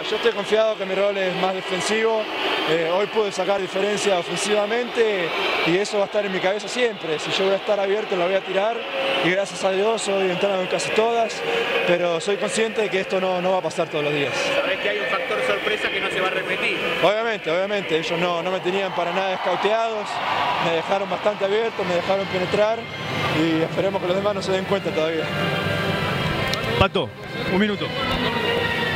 yo estoy confiado que mi rol es más defensivo. Hoy pude sacar diferencia ofensivamente y eso va a estar en mi cabeza siempre. Si yo voy a estar abierto, la voy a tirar y gracias a Dios hoy entraron en casi todas, pero soy consciente de que esto no va a pasar todos los días. Sabés que hay un factor sorpresa que no se va a repetir. Obviamente, ellos no me tenían para nada escauteados, me dejaron bastante abierto, me dejaron penetrar y esperemos que los demás no se den cuenta todavía. Pato, un minuto.